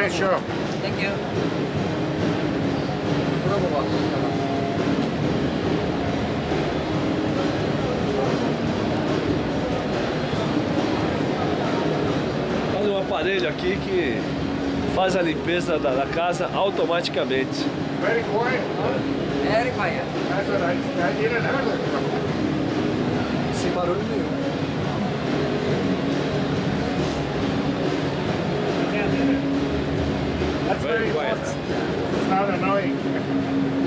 Nice show. Thank you. Faz um aparelho aqui que faz a limpeza da casa automaticamente. Very quiet, huh? Very quiet. That's what I didn't know. Sem barulho nenhum. That's Very very quiet. important. It's not annoying.